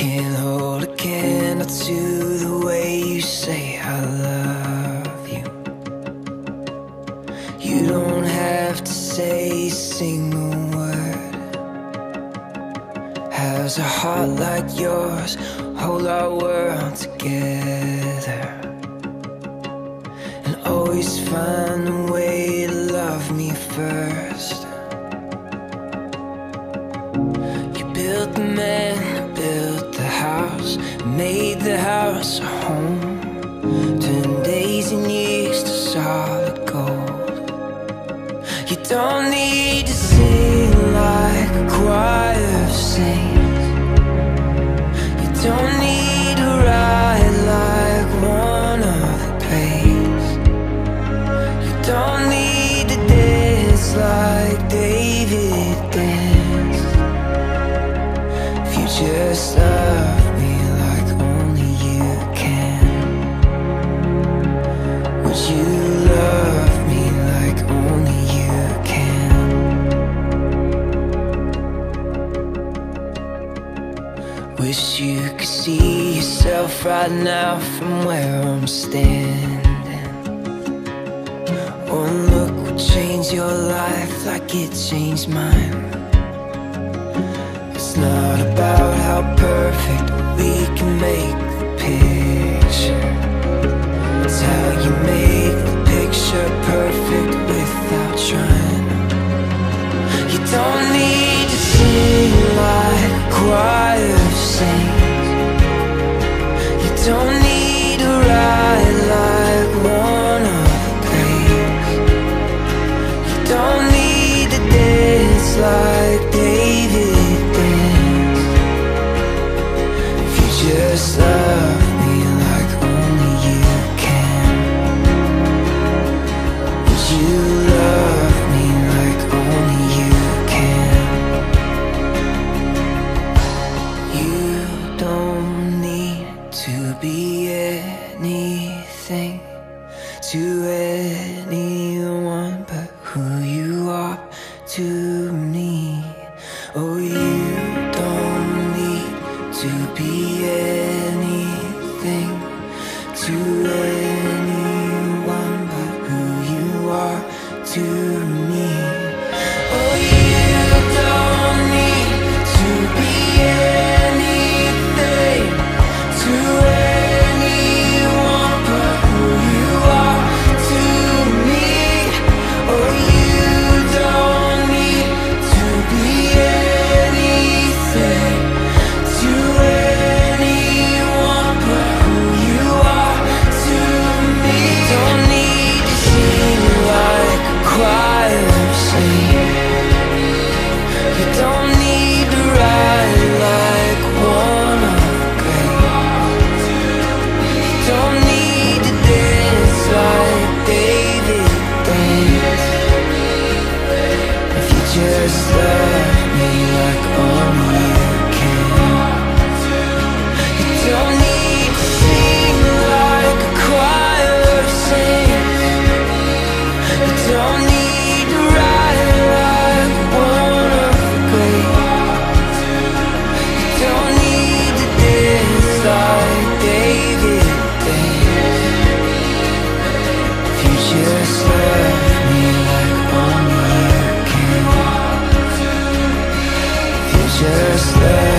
can't hold a candle to the way you say I love you. You don't have to say a single word. Has a heart like yours hold our world together, and always find a way to love me first. You built the man, built the house, made the house a home, turned days and years to solid gold. You don't need to sing like a choir of saints. You don't need to ride like one of the plays. You don't need to dance like David danced. If you just love me like only you can, would you love me like only you can? Wish you could see yourself right now from where I'm standing. One look would change your life like it changed mine. It's not about how perfect we can make the picture. It's how you make the picture perfect without trying. You don't need to sing like a choir of saints. You don't need to ride like one of the plays. You don't need to dance like David danced. If you just love me like only you can, would you love me like only you can? You don't need to be anything to anyone but who you are to me. Oh, you don't need to be anything to anyone but who you are to me. Oh, you don't need to be anything to anyone but who you are to me. Oh, you don't need to be anything to anyone but who you are to me. Don't need to sing like a choir of saints. You don't need to ride like one of the greats. You don't need to dance like David danced. If you just love me like only you can. You don't need to sing like a choir of saints. You don't need to ride like one of the greats. You don't need to dance like David danced. If you just love me like only you can. If you just love